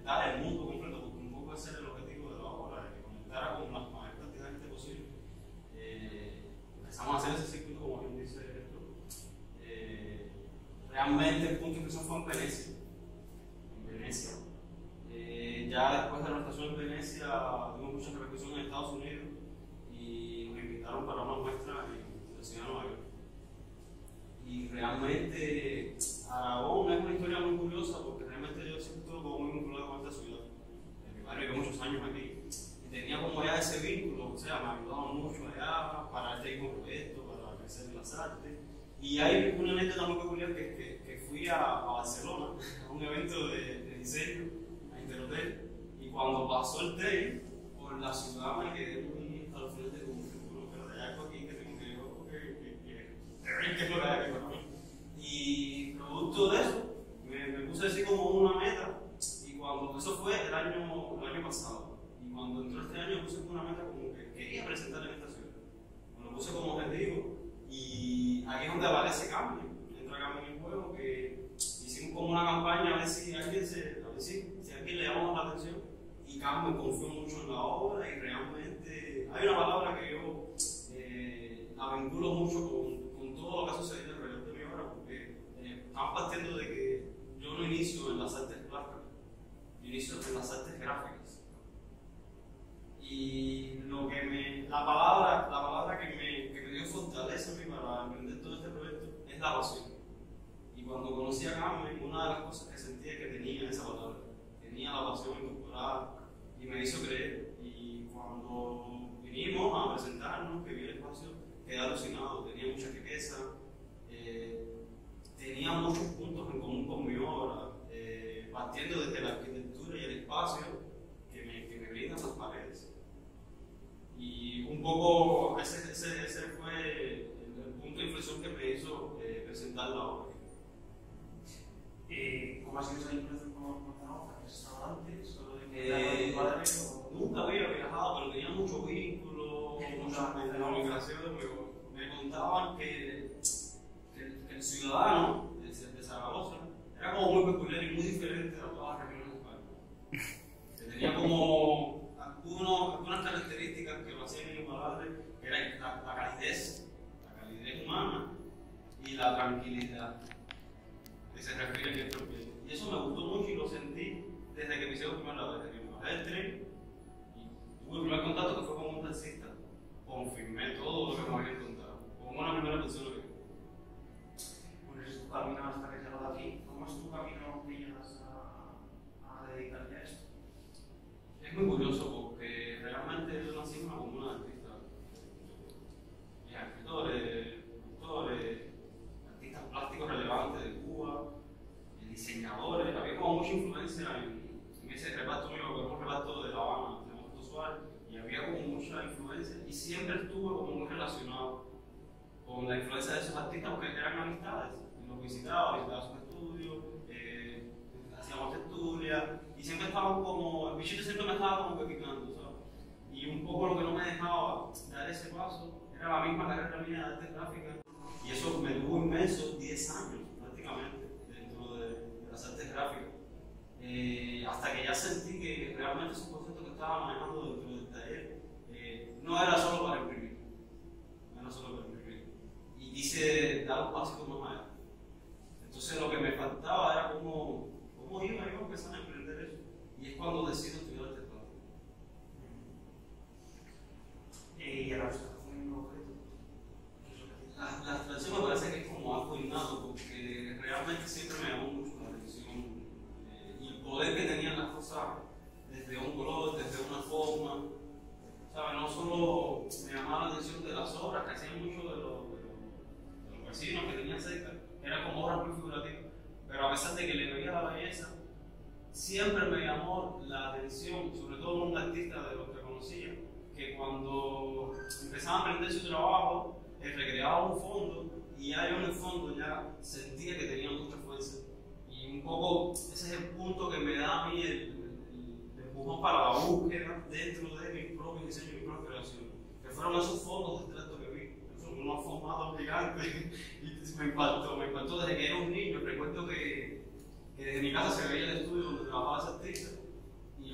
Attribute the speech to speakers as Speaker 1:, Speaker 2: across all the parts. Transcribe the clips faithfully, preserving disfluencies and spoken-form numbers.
Speaker 1: conectar el mundo completo, porque un poco ese era el objetivo de la obra, de que conectara con la mayor cantidad de gente posible. Eh, empezamos a hacer ese circuito, como bien dice esto. Eh, realmente el punto de inflexión fue en Venecia. En Venecia. Eh, ya después de la estación en Venecia, tuvimos mucha repercusión en Estados Unidos y nos invitaron para una muestra en la ciudad de Nueva York. Y realmente Aragón es una historia muy curiosa porque realmente yo siempre estuve como muy vinculado con esta ciudad. Mi padre vivió muchos años aquí y tenía como ya ese vínculo, o sea, me ayudaban mucho allá para este mismo proyecto, para crecer en las artes. Y hay una anécdota muy peculiar que, que, que fui a, a Barcelona a un evento de, de diseño, a Interhotel, y cuando pasó el tren por la ciudad me quedé muy al frente como que, bueno, pero de algo aquí que tengo que yo, que, que, que, que es lo que hay aquí para mí. Y producto de eso, me, me puse así como una meta, y cuando eso fue el año, el año pasado, y cuando entró este año puse como una meta como que quería presentar en esta ciudad. Me lo puse como objetivo, y ahí es donde aparece Cambio, entra Cambio en el juego, que hicimos como una campaña a ver si alguien se, a ver si, si alguien le llamamos la atención, y Cambio confió mucho en la obra, y realmente hay una palabra que yo eh, la vinculo mucho con, con todo lo que ha sucedido alrededor de mi obra, porque eh, estamos partiendo de que yo no inicio en las artes plásticas, yo inicio en las artes gráficas. Y lo que me, la palabra, la palabra que me, que me dio fortaleza a mí para emprender todo este proyecto es la pasión. Y cuando conocí a Carmen, una de las cosas que sentía que tenía esa palabra, tenía la pasión incorporada y me hizo creer. Y cuando vinimos a presentarnos, que vi el espacio, quedé alucinado, tenía mucha riqueza, eh, tenía muchos puntos en común con mi obra, eh, partiendo desde la arquitectura y el espacio que me, que me brindan las paredes. Y un poco ese, ese, ese fue el, el punto de inflexión que me hizo eh, presentar la obra.
Speaker 2: Eh, ¿Cómo ha sido esa influencia con esta obra? ¿Has estado antes? ¿Solo de
Speaker 1: Eh,
Speaker 2: tu padre? O...
Speaker 1: Nunca había viajado, pero tenía mucho vínculo, mucha comunicación. Me, me contaban que, que, el, que el ciudadano de, de Zaragoza era como muy peculiar y muy diferente a todas las regiones de España. Que tenía como algunos, algunas características que lo hacían inigualable, que era la, la calidez, la calidez humana y la tranquilidad que se refiere en nuestro país. Y eso me gustó mucho y lo sentí desde que me hicieron primera vez, desde que me bajé del tren y tuve el primer contacto que fue con un taxista. Confirmé todo lo que me habían contado, como una primera persona que...
Speaker 2: Bueno, es tu camino hasta que has llegado aquí. ¿Cómo es tu camino que llegas a, a dedicarte a esto?
Speaker 1: Es muy curioso porque realmente yo nací en una comuna de artistas, eh, escritores, pintores, artistas plásticos relevantes de Cuba, eh, diseñadores, había como mucha influencia en, en ese reparto mío, que era un reparto de La Habana, de Mosto Suárez, y había como mucha influencia, y siempre estuve como muy relacionado con la influencia de esos artistas porque eran amistades, y los visitaba, visitaba sus estudios, eh, hacíamos tertulias, y siempre estaban como, el bichito siempre me estaba como que picando, ¿sabes? Y un poco lo que no me dejaba dar ese paso era la misma carrera mía de artes gráficas, y eso me tuvo inmenso diez años prácticamente dentro de, de las artes gráficas. Eh, hasta que ya sentí que realmente esos conceptos que estaba manejando dentro del taller eh, no era solo para imprimir, no era solo para imprimir. Y quise dar un paso más allá. Entonces lo que me faltaba era cómo, cómo iba yo a empezar a emprender eso. Y es cuando decido estudiar arte plástico.
Speaker 2: Eh, y ahora estás haciendo un objeto.
Speaker 1: La, la abstracción me parece que es como algo innato, porque realmente siempre me llamó mucho la atención eh, y el poder que tenían las cosas desde un color, desde una forma. ¿Sabes? No solo me llamaba la atención de las obras que hacían mucho de los, de los, de los vecinos que tenían cerca, eran como obras muy figurativas, pero a pesar de que le veía la belleza, siempre me llamó la atención, sobre todo un artista de los que conocía, que cuando empezaba a aprender su trabajo, él recreaba un fondo y ya yo en el fondo ya sentía que tenía mucha fuerza. Y un poco ese es el punto que me da a mí el, el, el empujón para la búsqueda dentro de mi propio diseño y mi propia creación. Que fueron esos fondos de estrato que vi, fueron unos formatos gigantes y me impactó, me impactó desde que era un niño. Recuerdo que, que desde mi casa se veía el estudio donde trabajaba ese artista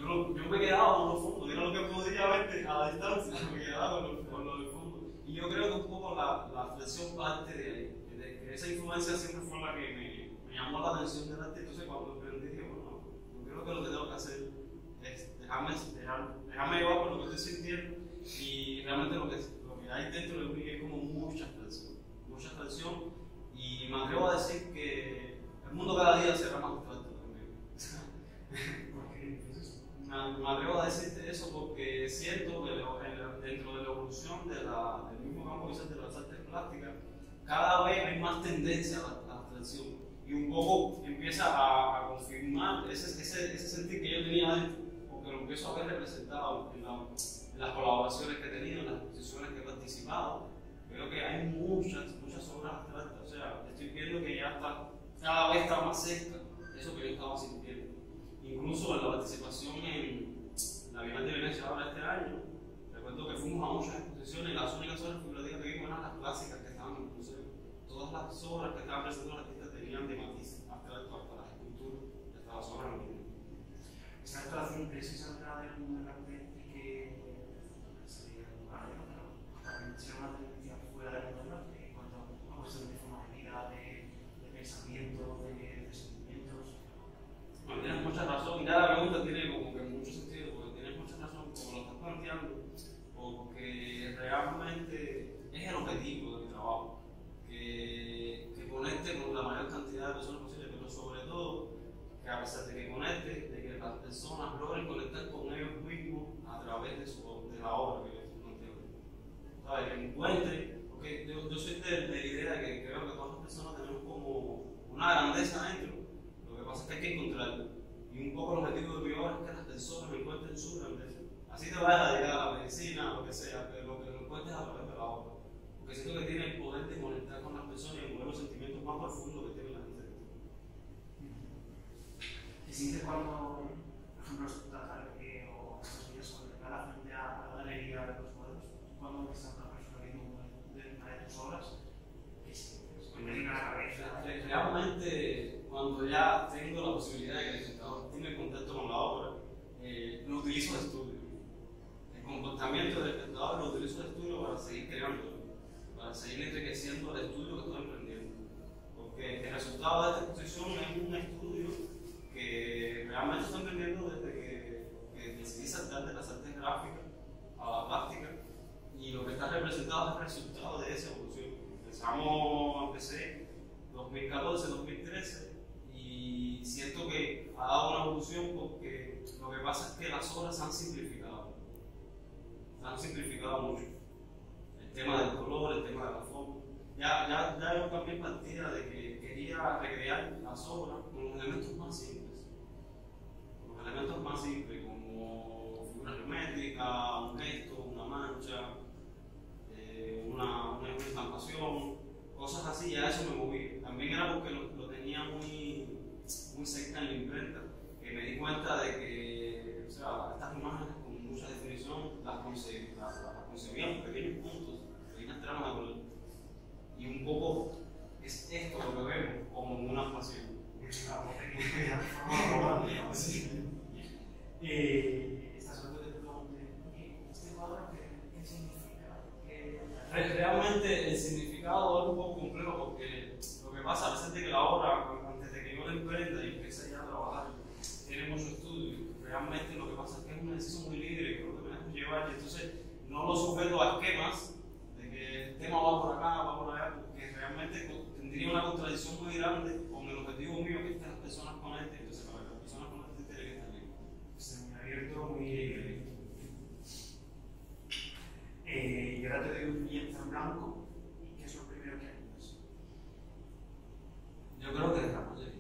Speaker 1: yo, lo, yo me quedaba con los fondos, era lo que podía ver a la distancia, me quedaba con los, con los fondos. Y yo creo que un poco la, la flexión parte de ahí, de que esa influencia siempre fue la que me, me llamó la atención del arte. Entonces cuando emprendí dije, bueno, yo creo que lo que tengo que hacer es dejarme, dejar, dejarme llevar por lo que estoy sintiendo, y realmente lo que, lo que hay dentro de mí es como mucha abstracción, mucha abstracción, y me atrevo a decir que el mundo cada día será más abstracto también. me, me atrevo a decirte eso porque siento que dentro de la evolución de la, del mismo campo quizás de las artes plásticas, cada vez hay más tendencia a la, a la abstracción, y un poco empieza a, a confirmar ese, ese, ese sentir que yo tenía dentro, porque lo empiezo a ver representado en, la, en las colaboraciones que he tenido, en las exposiciones que he participado. Veo que hay muchas, muchas obras abstractas, o sea, estoy viendo que ya está, cada vez está más cerca eso que yo estaba sintiendo. Incluso en la participación en la Bienal de Venecia ahora este año, recuerdo que fuimos a muchas exposiciones y las únicas obras figurativas que vimos eran las clásicas que estaban en el museo. Todas las obras que estaban presentando los artistas tenían de matiz abstracto hasta las esculturas, hasta las obras mismas.
Speaker 2: Esta actuación precisamente del mundo del arte que sería el lugar, pero también tiene una tendencia fuera del mundo del arte en cuanto a cuestión de forma de vida, de, de pensamiento, de, de sentimientos.
Speaker 1: Bueno, tienes mucha razón, y cada pregunta tiene como que mucho sentido, porque tienes mucha razón como lo estás planteando, porque realmente es el objetivo de mi trabajo, que, que conecte con la mayor cantidad de personas posible, pero sobre todo que a pesar de que conecte, de que las personas logren conectar con ellos mismos a través de, su, de la obra que yo estoy planteando. ¿Sabes? Que encuentre, porque yo, yo soy de, de la idea de que creo que todas las personas tenemos como una grandeza dentro. Lo que pasa es que hay que encontrarlo. Y un poco el objetivo de mi obra es que las personas encuentren su grandeza. Así te vayas a dedicar a la medicina, a lo que sea, pero lo que lo encuentres a través de la obra. Porque siento que tiene el poder de conectar con las personas y mover los sentimientos más profundos que tiene la gente.
Speaker 2: ¿Te sientes cuando, por ejemplo, estás aquí o estos días sobre la frente a la galería de los cuadros, cuando estás una persona viendo una de tus obras? ¿Qué sientes? ¿Qué te viene a la cabeza?
Speaker 1: Realmente, cuando ya tengo la posibilidad de que el espectador tenga contacto con la obra, eh, lo utilizo de estudio. El comportamiento del espectador lo utilizo de estudio para seguir creando, para seguir enriqueciendo el estudio que estoy emprendiendo. Porque el resultado de esta exposición es un estudio que realmente estoy emprendiendo desde que, que decidí saltar de las artes gráficas a la plástica, y lo que está representado es el resultado de esa evolución. Empezamos, empecé dos mil catorce, dos mil trece, y siento que ha dado una evolución porque lo que pasa es que las obras se han simplificado. Se han simplificado mucho. El tema del color, el tema de la forma. Ya, ya, ya yo también partía de que quería recrear las obras con los elementos más simples. Con los elementos más simples, como figuras geométricas, un gesto, una mancha, eh, una, una estampación, cosas así, ya eso me movía. También era porque lo, lo tenía muy, muy cerca en la imprenta, que me di cuenta de que, o sea, estas imágenes con mucha definición las, conce, las, las concebía en pequeños puntos, pequeñas tramas de color. Y un poco es esto lo que vemos como una pasión.
Speaker 2: Eh, estás hablando de pregunte, ¿este cuadro qué, qué significa? ¿Qué...
Speaker 1: Realmente el significado es un poco complejo, porque lo que pasa a veces de que la obra, antes de que yo la emprenda y empiece ya a trabajar, tiene mucho estudio. Realmente lo que pasa es que es un ejercicio muy libre y creo que me dejo llevar, y entonces no lo sujeto a esquemas de que el tema va por acá, va por allá, porque realmente tendría una contradicción muy grande con el objetivo mío, que es que las personas conecten. Entonces, para que las personas conecten, tiene que estar bien.
Speaker 2: Está muy abierto, muy libre. Eh, y ahora te doy un lienzo en blanco, ¿y qué es lo primero que haces?
Speaker 1: Yo creo que dejamos de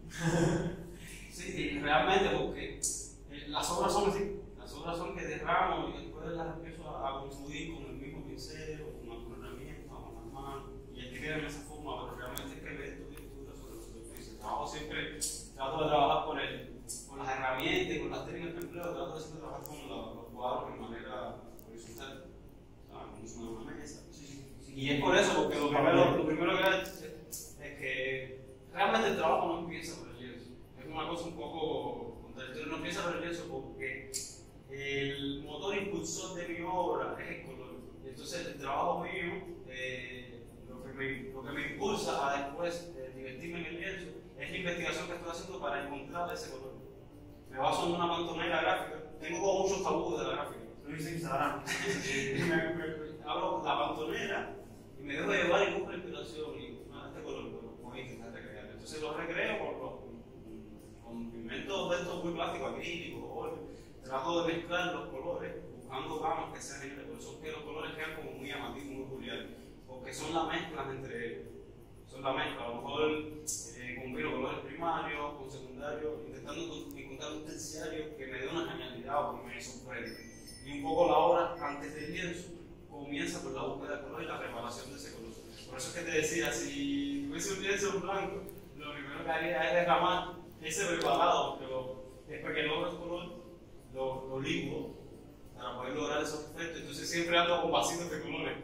Speaker 1: sí, realmente, porque eh, las obras son así. Las obras son que derramo y después las empiezo a, a construir con el mismo pincel o con alguna herramienta o con las manos, y es que queda en esa forma, pero realmente es que ver tu textura sobre la superficie. Trabajo siempre, trato de trabajar con, el, con las herramientas y con las técnicas que empleo, trato de siempre trabajar con la, los cuadros de manera horizontal, como si una mesa.
Speaker 2: Sí, sí, sí.
Speaker 1: Y es por eso, porque lo primero, lo primero que es, es que realmente el trabajo no empieza por el yeso. Es una cosa un poco, cuando el no empieza comienza por el lienzo porque el motor impulsor de mi obra es el color. Entonces el trabajo mío, eh, lo, que me, lo que me impulsa a después eh, divertirme en el lienzo, es la investigación que estoy haciendo para encontrar ese color. Me baso en una pantonera gráfica, tengo como muchos tabúes de la gráfica.
Speaker 2: Lo hice en Instagram.
Speaker 1: me, me, me, abro la pantonera y me dejo llevar y busco inspiración y ah, este color, bueno, voy a intentar recrearlo. Entonces lo recreo con, con, con pigmentos de estos muy plásticos, acrílicos, óleo. Trato de mezclar los colores, buscando gamas que sean generales, por eso es que los colores quedan como muy llamativos, muy peculiares, porque son las mezclas entre ellos. Son la mezcla, a lo mejor eh, combino colores primarios con secundarios, intentando encontrar un terciario que me dé una genialidad o que me sorprenda. Y un poco la obra, antes del lienzo, comienza por la búsqueda del color y la preparación de ese color. Por eso es que te decía, si tuviese un lienzo en blanco, lo primero que haría es derramar ese preparado, porque lo, después que logro el color, lo, lo licuo para poder lograr esos efectos. Entonces siempre ando con vasitos de colores.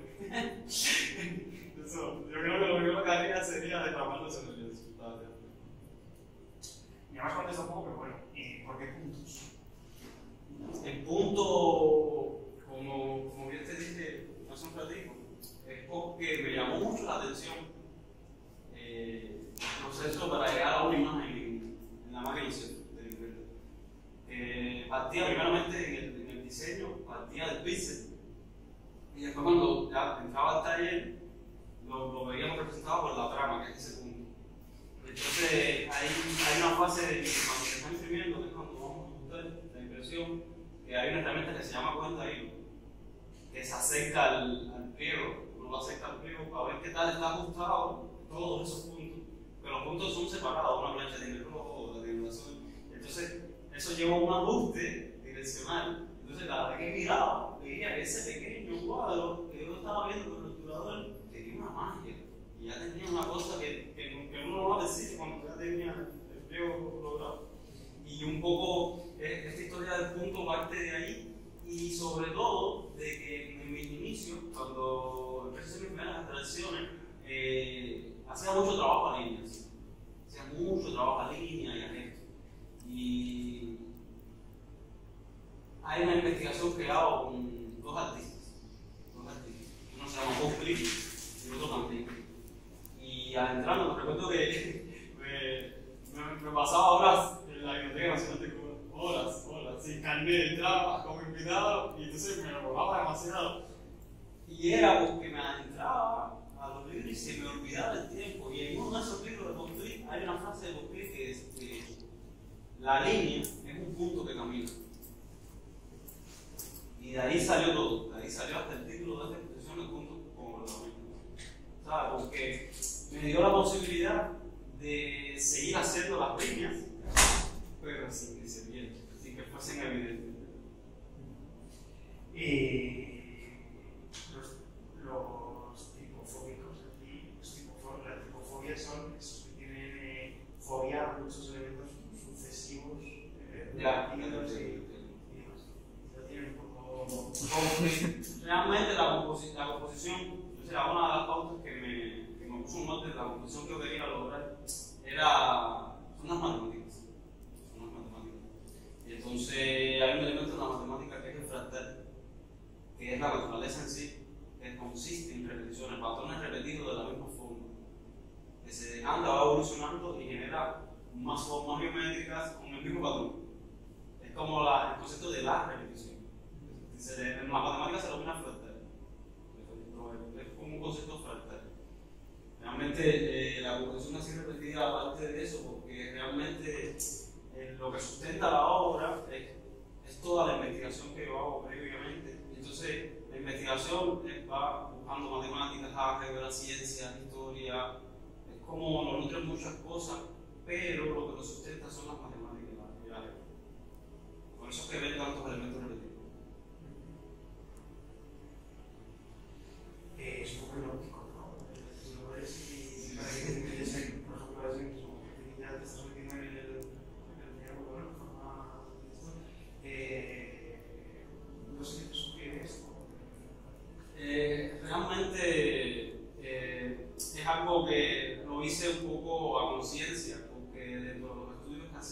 Speaker 1: Eso, yo creo que lo primero que haría sería derramarlos en el lienzo.
Speaker 2: Y además contesta un poco, pero bueno, ¿y por qué puntos?
Speaker 1: El punto, como, como bien te dije hace un ratito, es porque me llamó mucho la atención eh, el proceso para llegar a una imagen en, en la máquina de libreta. Eh, partía primeramente en el, en el diseño, partía del píxel, y después cuando ya entraba al taller, lo, lo veíamos representado por la trama, que es ese punto. Entonces hay, hay una fase de que cuando se está imprimiendo, que es cuando vamos a ajustar la impresión, que hay una herramienta que se llama cuenta hilo, que se acerca al, al pliego, uno lo acerca al pliego para ver qué tal está ajustado todos esos puntos, pero los puntos son separados, una plancha tiene el rojo, otra tiene el azul. Entonces eso lleva un ajuste direccional. Entonces cada vez que miraba, veía que ese pequeño cuadro que yo estaba viendo con el obturador tenía una magia. Y ya tenía una cosa que, que, que uno no va a decir cuando ya tenía el pliego logrado. Y un poco eh, esta historia del punto parte de ahí, y sobre todo de que en mis inicios, cuando empecé a hacer mis primeras abstracciones, eh, hacía mucho trabajo a líneas. Hacía mucho trabajo a línea y a gesto. Y hay una investigación que hago con dos artistas. Dos artistas. Uno se llama Bob Cliff y otro también. Y adentrando, me recuerdo que me, me, me pasaba horas en la Biblioteca Nacional de Cuba, horas, horas, sin carnet, entraba como invitado y entonces me enamoraba demasiado. Y era porque me adentraba a los libros y se me olvidaba el tiempo. Y en uno de esos libros de Bob Cliff hay una frase de Bob Cliff que es que la línea es un punto que camina. Y de ahí salió todo, de ahí salió hasta el título de esta exposición, el punto como protagonista. ¿Sabes? Porque me dio la posibilidad de seguir haciendo las líneas, pero sin que se vieran, sin que fuesen evidentes.
Speaker 2: Y los, los tipofóbicos aquí, los tipofó- las tipofobías son esos que tienen eh, fobia a muchos elementos sucesivos, eh,
Speaker 1: Ya,
Speaker 2: repetidos y, y demás. Ya tienen un poco.
Speaker 1: Realmente la, composi la composición, o sea, una de las pautas que me, que me puso un norte de la composición que yo quería lograr era, son las matemáticas. Son las matemáticas. Y entonces hay un elemento en la matemática que es el fractal, que es la naturaleza en sí, que consiste en repeticiones, patrones repetidos de la misma forma, que se decanta, va evolucionando y genera más formas geométricas con el mismo patrón. Es como la, el concepto de la repetición. Se le, en la matemática se denomina fractal. Es como un concepto fractal. Realmente eh, la composición así repetida aparte de eso, porque realmente eh, lo que sustenta la obra es, es toda la investigación que yo hago previamente. Entonces la investigación va buscando matemáticas, álgebra, ciencia, historia, es como lo nutren muchas cosas, pero lo que lo sustenta son las matemáticas y la álgebra. Por eso es que ven tantos elementos repetidos.
Speaker 2: Eh, es un poco ilógico, ¿no? Si lo ves y parece que te quieres ir, por ejemplo, a veces como que ya te estás metiendo en el dinero, bueno, forma de esto. Eh, no sé qué te sugiere esto.
Speaker 1: Eh, realmente eh, es algo que lo hice un poco a conciencia, porque dentro de los estudios que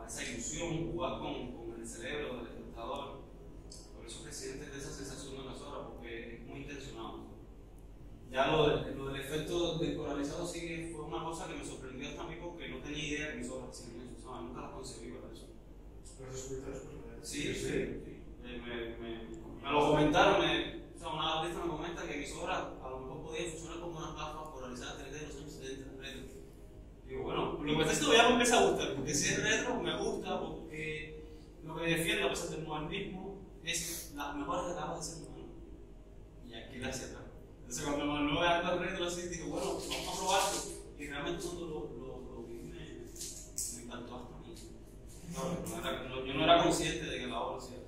Speaker 1: esa ilusión, jugar con, con el cerebro del espectador. Por eso que sientes esa sensación de las obras, porque es muy intencionado. Ya lo, de, lo del efecto descoralizado sí fue una cosa que me sorprendió hasta a mí porque no tenía idea que mis obras hacían eso, o sea, nunca las concebí para eso.
Speaker 2: ¿Los descubriste después?
Speaker 1: Sí, sí, sí. Eh, me, me, me lo comentaron, me, o sea, una artista me comenta que mis obras a lo mejor podían funcionar como unas gafas polarizadas tres D de los años setenta, retro. Digo, bueno, lo que pasa es que todavía me empieza a gustar, porque si es retro me gusta, porque lo que defiendo a pesar del modernismo es las mejores etapas del ser humano. Y aquí la hacia atrás. Entonces cuando me lo veo algo retro así, digo, bueno, vamos a probarlo. Y realmente cuando lo, lo, lo vi me, me encantó hasta a mí. No, no era, no, yo no era consciente de que la obra hacía eso.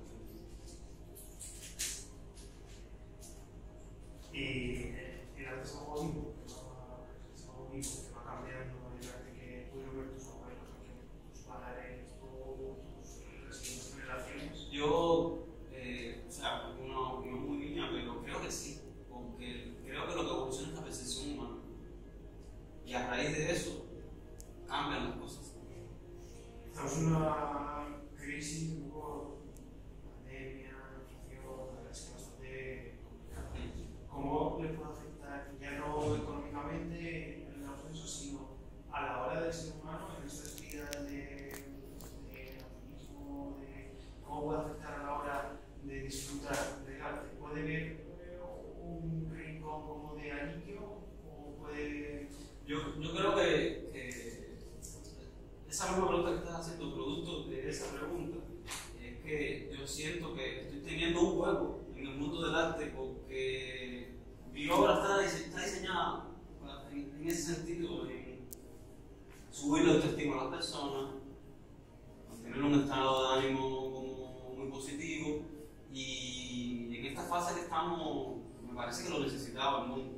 Speaker 2: Y el arte es algo vivo, es algo vivo que va cambiando, el arte que pudieron ver tus abuelos, tus padres, tus recientes generaciones.
Speaker 1: Yo, eh, o sea, una opinión muy niña, pero creo que sí, porque creo que lo que evoluciona es la percepción humana. Y a raíz de eso, cambian las cosas.
Speaker 2: Estamos en una crisis un poco pandemia, inflación, la verdad es que bastante complicada. ¿Cómo le puede afectar, ya no económicamente en el ascenso, sino a la hora del ser humano en estas vidas de, de activismo, de cómo puede afectar a la hora de disfrutar del arte? ¿Puede ver un rincón como de anillo o puede...?
Speaker 1: Yo, yo creo que, que esa misma pregunta que estás haciendo, producto de esa pregunta, es que yo siento que estoy teniendo un juego en el mundo del arte porque mi obra está, está diseñada en, en ese sentido, en subir la autoestima a las personas, mantener un estado de ánimo como muy positivo, y en esta fase que estamos, me parece que lo necesitaba el mundo.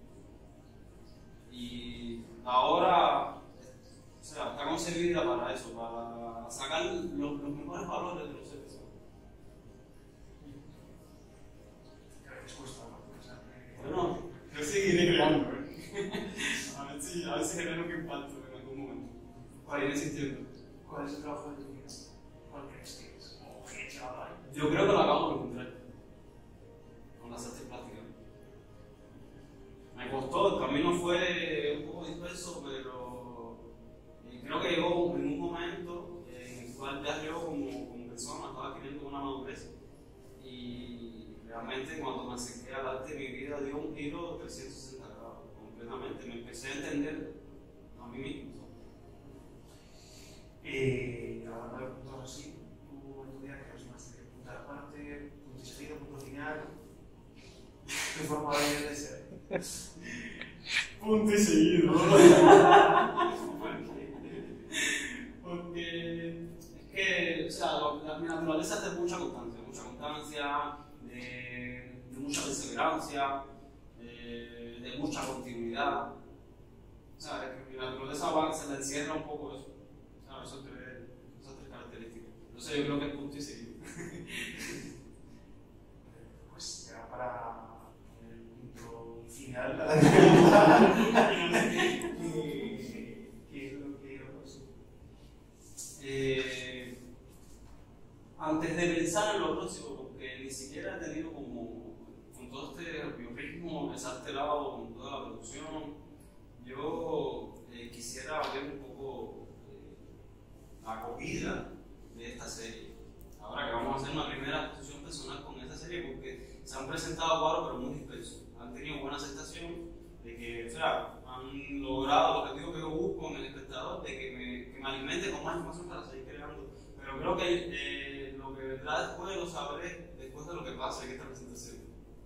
Speaker 1: Y la obra, o sea, está concebida para eso, para sacar los, los mejores valores de los seres humanos.
Speaker 2: Creo que cuesta, ¿no?
Speaker 1: Bueno, yo seguiré creando, ¿eh? a ver si, a ver si genero un impacto en algún momento. Para ir existiendo.
Speaker 2: ¿Cuál es el trabajo de tu vida? ¿Cuál crees que es? ¿O qué chaval?
Speaker 1: Yo creo que lo acabo de encontrar con las artes plásticas. Me costó, el camino fue un poco disperso, pero creo que llegó en un momento en el cual ya yo como, como persona estaba adquiriendo una madurez. Y realmente cuando me acerqué al arte, mi vida dio un giro de trescientos sesenta grados, completamente. Me empecé a entender a mí mismo.
Speaker 2: Eh, hablando de puntos así, tú en tu vida que más de punto aparte, punto seguido, punto final, ¿qué forma de ser?
Speaker 1: Punto y seguido. Porque es que, o sea, la, mi naturaleza es de mucha constancia, mucha constancia, de, de mucha perseverancia, de, de mucha continuidad. O sea, es que mi naturaleza va, se le encierra un poco eso. O sea, esas tres, esas tres características. Entonces yo creo que es punto y seguido.
Speaker 2: Pues ya para el punto final, ¿qué, ¿qué es lo que os
Speaker 1: eh, Antes de pensar en lo próximo, porque ni siquiera he tenido como, con todo este biorritmo desalterado, con toda la producción, yo eh, quisiera ver un poco eh, la acogida de esta serie. Ahora que vamos a hacer una primera exposición personal con esta serie, porque se han presentado cuadros pero muy dispersos. Han tenido buena aceptación de que, o sea, han logrado el objetivo que yo busco en el espectador, de que me, que me alimente con más información para seguir creando. Pero creo que eh, lo que vendrá después lo sabré después de lo que pase en esta presentación.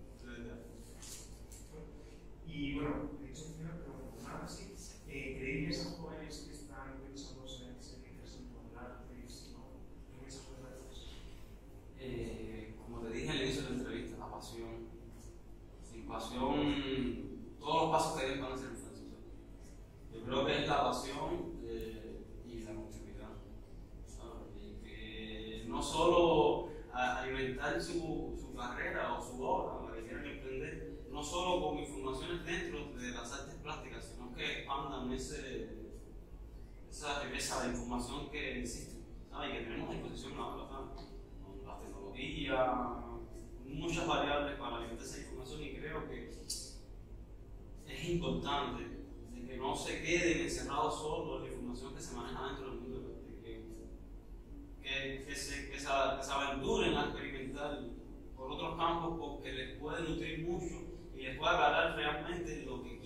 Speaker 2: Y bueno, de hecho, pero nada así, eh, ¿creéis que esos jóvenes que están pensando en seguirse en el arte, ¿qué mensaje les dais?
Speaker 1: Eh, como te dije al inicio de la entrevista, la pasión. Sin pasión, todos los pasos que den van a ser falsos. Yo creo que es la pasión eh, y la continuidad. ¿Sabes? Y que no solo a, alimentar su, su carrera o su obra, la que quieran emprender, no solo con informaciones dentro de las artes plásticas, sino que expandan ese, esa riqueza de información que existe, ¿sabes? Y que tenemos a disposición ahora, ¿sabes? Con las tecnologías, muchas variables para alimentar esa información, y creo que es importante de que no se queden encerrados solo en la información que se maneja dentro del mundo, de que, que, que, se, que, se, que se aventuren a experimentar por otros campos porque les puede nutrir mucho y les puede aclarar realmente lo que